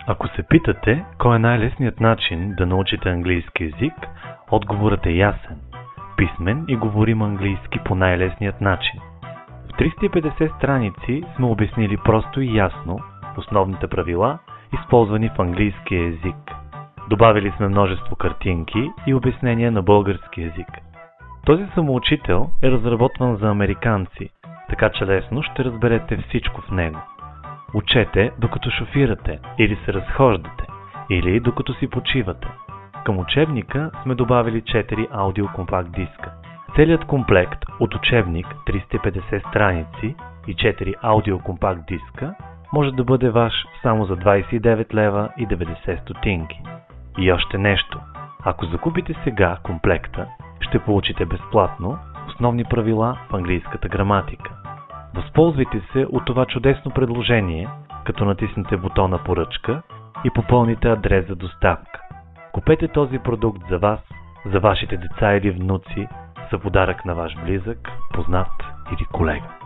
Ако се питате кой е най-лесният начин да научите английски език, отговорът е ясен. Писмен и говорим английски по най-лесният начин. В 350 страници сме обяснили просто и ясно основните правила, използвани в английския език. Добавили сме множество картинки и обяснения на български език. Този самоучител е разработван за американци, така че лесно ще разберете всичко в него. Учете докато шофирате или се разхождате, или докато си почивате. Към учебника сме добавили 4 аудиокомпакт диска. Целият комплект от учебник 350 страници и 4 аудиокомпакт диска може да бъде ваш само за 29 лева и 90 стотинки. И още нещо. Ако закупите сега комплекта, ще получите безплатно основни правила в английската граматика. Възползвайте се от това чудесно предложение, като натиснете бутона поръчка и попълните адрес за доставка. Купете този продукт за вас, за вашите деца или внуци, за подарък на ваш близък, познат или колега.